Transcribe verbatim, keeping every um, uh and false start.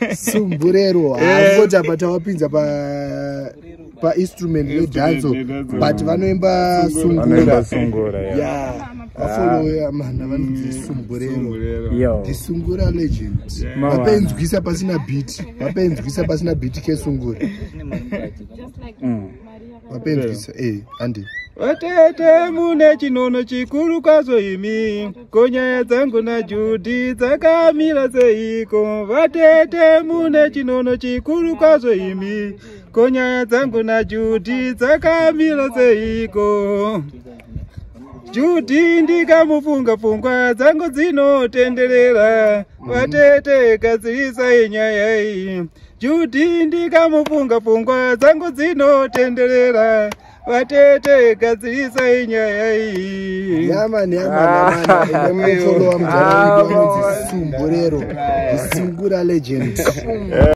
Sumburero haangoti bata wapinza pa pa instrument redanzo but vanoimba sungura sungura ya follow man vanonzi Sumburero the Sungura legend vapenzwisa pasina beat vapenzwisa pasina beat ke sungura vapenzwisa eh andi watete mune chinono chikuru kwazo imi konya dzangu na Judy dzakamira seiko watete mune chinono chikuru kwazo imi konya dzangu na Judy dzakamira seiko Judy ndikamufunga fungwa dzangu dzinotenderera watete gadzirisa inyaya iyi Judy ndikamufunga fungwa dzangu dzinotenderera watete gadzirisa inyaya iyi yamani yamani yamani follow am Sumburero the Sungura legend.